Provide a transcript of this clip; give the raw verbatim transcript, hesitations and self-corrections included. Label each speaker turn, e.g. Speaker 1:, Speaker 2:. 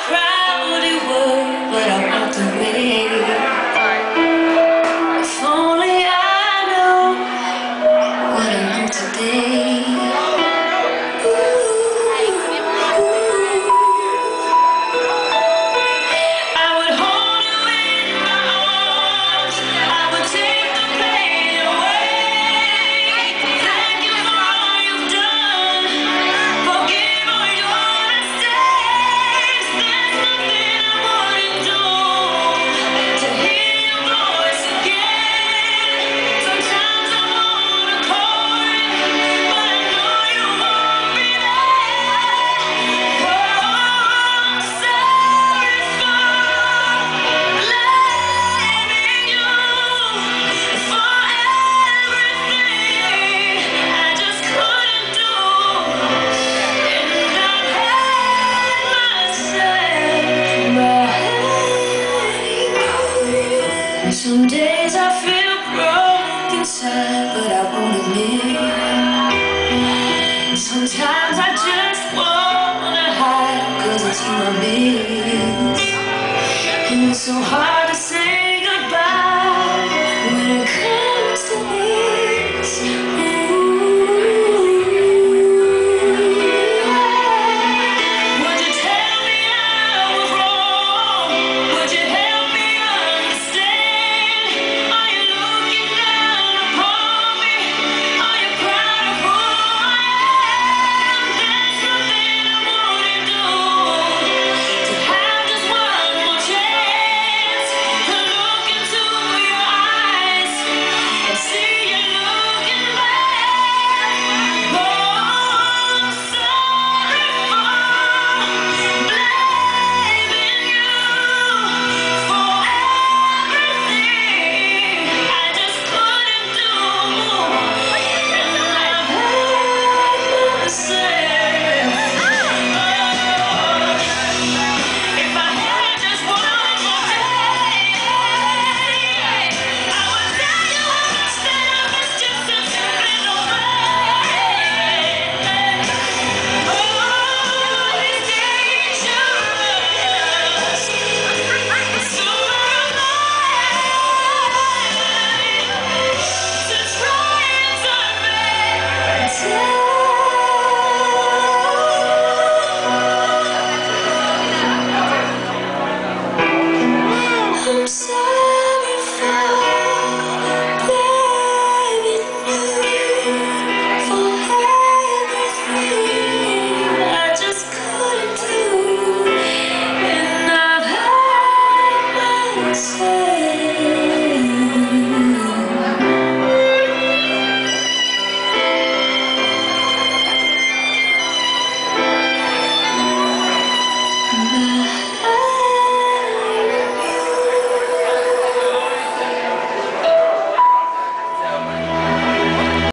Speaker 1: crowded world, but I walked away. If only I know what I know today. Some days I feel broken inside, but I won't admit. Sometimes I just wanna hide, cause it's you I miss. And it's so hard